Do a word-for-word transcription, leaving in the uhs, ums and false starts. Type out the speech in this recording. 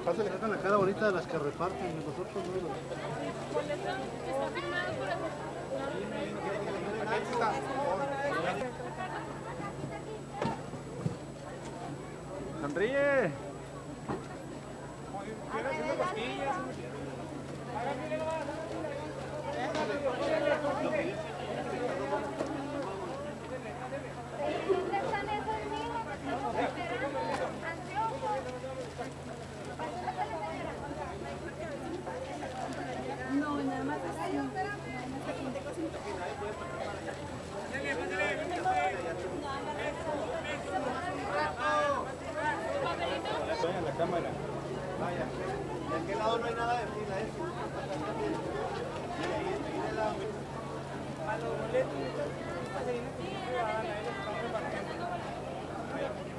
Pásale, sacan la cara bonita de las que reparten, nosotros no. Está firmado por Aquí está. Sonríe. No, nada más así. En la cámara. Vaya, de aquel lado no hay nada de fila, ¿eh? A los boletos.